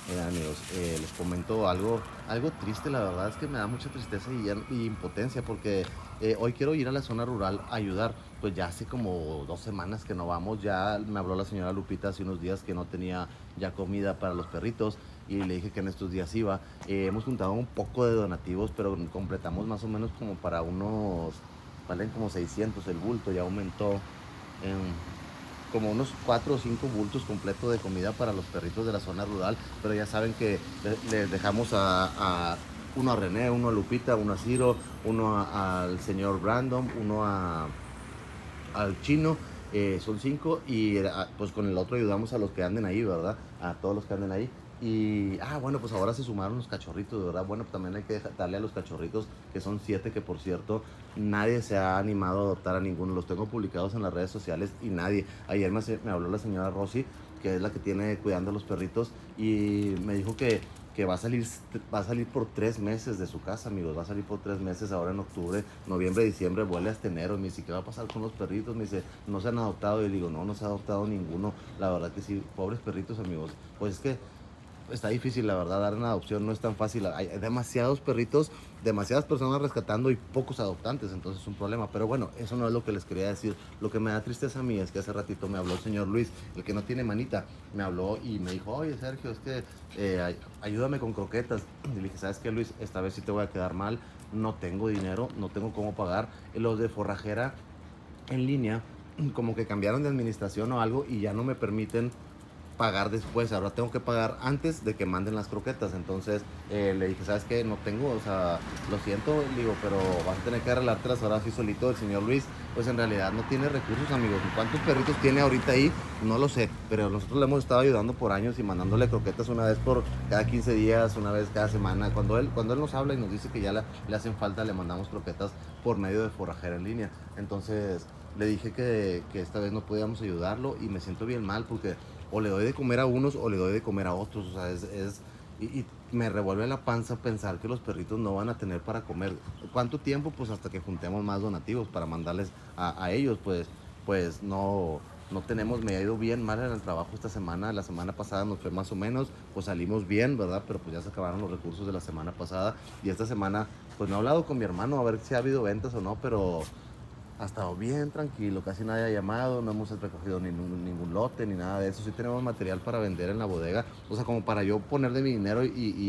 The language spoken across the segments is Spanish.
Amigos, les comento algo triste, la verdad es que me da mucha tristeza y impotencia porque hoy quiero ir a la zona rural a ayudar. Pues ya hace como 2 semanas que no vamos, ya me habló la señora Lupita hace unos días que no tenía ya comida para los perritos y le dije que en estos días iba. Hemos juntado un poco de donativos, pero completamos más o menos como para unos, valen como 600 el bulto, ya aumentó en como unos 4 o 5 bultos completos de comida para los perritos de la zona rural, pero ya saben que les dejamos uno a René, uno a Lupita, uno a Ciro, al señor Brandon, al chino, son 5 y pues con el otro ayudamos a los que anden ahí, ¿verdad? A todos los que anden ahí. Y, bueno, pues ahora se sumaron los cachorritos, ¿verdad? Bueno, pues también hay que darle a los cachorritos, que son 7, que por cierto, nadie se ha animado a adoptar a ninguno. Los tengo publicados en las redes sociales y nadie. Ayer me habló la señora Rosy, que es la que tiene cuidando a los perritos, y me dijo que va a salir por 3 meses de su casa, amigos. Va a salir por 3 meses ahora en octubre, noviembre, diciembre, vuelve hasta enero. Me dice, ¿qué va a pasar con los perritos? Me dice, no se han adoptado. Y le digo, no se ha adoptado ninguno. La verdad que sí, pobres perritos, amigos. Pues es que está difícil, la verdad, dar una adopción no es tan fácil. Hay demasiados perritos, demasiadas personas rescatando y pocos adoptantes, entonces es un problema. Pero bueno, eso no es lo que les quería decir. Lo que me da tristeza a mí es que hace ratito me habló el señor Luis, el que no tiene manita, me habló y me dijo, oye Sergio, es que ayúdame con croquetas. Y le dije, ¿sabes qué, Luis? Esta vez sí te voy a quedar mal, no tengo dinero, no tengo cómo pagar. Los de forrajera en línea como que cambiaron de administración o algo y ya no me permiten pagar después. Ahora tengo que pagar antes de que manden las croquetas. Entonces le dije, ¿sabes qué? No tengo, o sea, lo siento, le digo, pero vas a tener que arreglártelas ahora así solito. El señor Luis, pues en realidad no tiene recursos, amigos. ¿Cuántos perritos tiene ahorita ahí? No lo sé, pero nosotros le hemos estado ayudando por años y mandándole croquetas una vez por cada 15 días, una vez cada semana. Cuando él nos habla y nos dice que ya le hacen falta, le mandamos croquetas por medio de forrajera en línea. Entonces le dije que esta vez no podíamos ayudarlo y me siento bien mal porque o le doy de comer a unos o le doy de comer a otros. O sea, y me revuelve la panza pensar que los perritos no van a tener para comer. ¿Cuánto tiempo? Pues hasta que juntemos más donativos para mandarles a ellos. Pues no tenemos. Me ha ido bien mal en el trabajo esta semana. La semana pasada nos fue más o menos, pues salimos bien, ¿verdad? Pero pues ya se acabaron los recursos de la semana pasada y esta semana pues no he hablado con mi hermano a ver si ha habido ventas o no, pero ha estado bien tranquilo, casi nadie ha llamado, no hemos recogido ningún lote ni nada de eso. Sí tenemos material para vender en la bodega, o sea, como para yo poner de mi dinero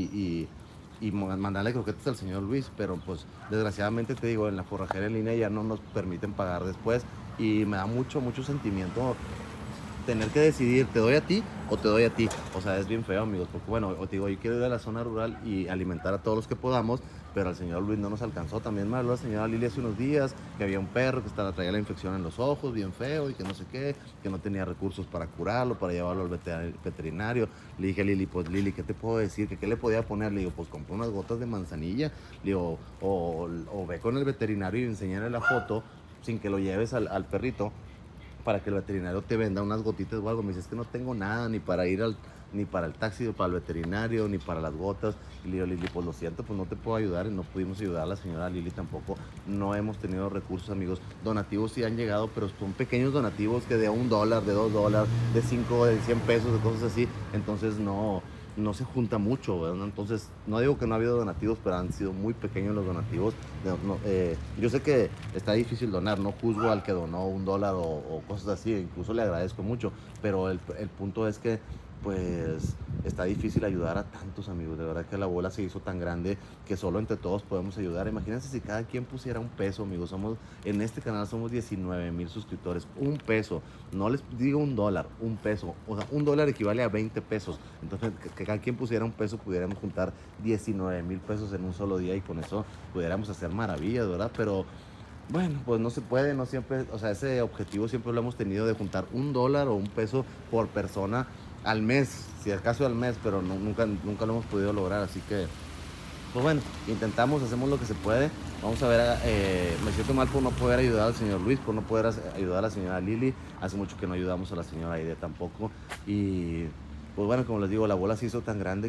y mandarle croquetas al señor Luis, pero pues desgraciadamente te digo, en la forrajera en línea ya no nos permiten pagar después y me da mucho, mucho sentimiento tener que decidir, ¿te doy a ti o te doy a ti? O sea, es bien feo, amigos, porque bueno, te digo, yo quiero ir a la zona rural y alimentar a todos los que podamos, pero al señor Luis no nos alcanzó. También me habló la señora Lili hace unos días que había un perro que traía la infección en los ojos, bien feo, y que no sé qué, que no tenía recursos para curarlo, para llevarlo al veterinario. Le dije a Lili, pues Lili, ¿qué te puedo decir? ¿Qué le podía poner? Le digo, pues compré unas gotas de manzanilla. Le digo, o ve con el veterinario y enseñarle la foto sin que lo lleves al perrito para que el veterinario te venda unas gotitas o algo. Me dice, es que no tengo nada ni para ir ni para el taxi, para el veterinario, ni para las gotas. Y le digo, Lili, pues lo siento, pues no te puedo ayudar y no pudimos ayudar a la señora Lili tampoco. No hemos tenido recursos, amigos. Donativos sí han llegado, pero son pequeños donativos que de $1, de $2, de 5, de 100 pesos, de cosas así. Entonces no se junta mucho, ¿verdad? Entonces, no digo que no ha habido donativos, pero han sido muy pequeños los donativos. Yo sé que está difícil donar, no juzgo al que donó $1 o cosas así, incluso le agradezco mucho, pero el punto es que pues está difícil ayudar a tantos, amigos. De verdad que la bola se hizo tan grande que solo entre todos podemos ayudar. Imagínense si cada quien pusiera un peso, amigos. En este canal somos 19,000 suscriptores. Un peso, no les digo $1, un peso. O sea, $1 equivale a 20 pesos. Entonces, que cada quien pusiera un peso, pudiéramos juntar 19,000 pesos en un solo día y con eso pudiéramos hacer maravillas, ¿verdad? Pero bueno, pues no se puede, no siempre, o sea, ese objetivo siempre lo hemos tenido de juntar $1 o un peso por persona al mes, si acaso al mes, pero nunca lo hemos podido lograr, así que, pues bueno, intentamos, hacemos lo que se puede. Vamos a ver, me siento mal por no poder ayudar al señor Luis, por no poder ayudar a la señora Lili. Hace mucho que no ayudamos a la señora Aide tampoco. Y pues bueno, como les digo, la bola se hizo tan grande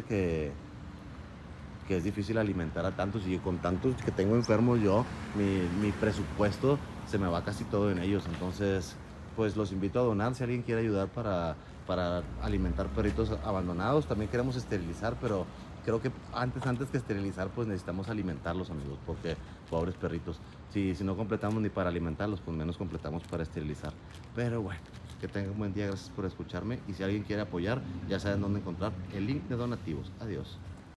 que es difícil alimentar a tantos y con tantos que tengo enfermos yo, mi presupuesto se me va casi todo en ellos. Entonces, pues los invito a donar si alguien quiere ayudar para alimentar perritos abandonados. También queremos esterilizar, pero creo que antes que esterilizar, pues necesitamos alimentarlos, amigos, porque pobres perritos. Si no completamos ni para alimentarlos, pues menos completamos para esterilizar. Pero bueno, que tengan un buen día, gracias por escucharme. Y si alguien quiere apoyar, ya saben dónde encontrar el link de donativos. Adiós.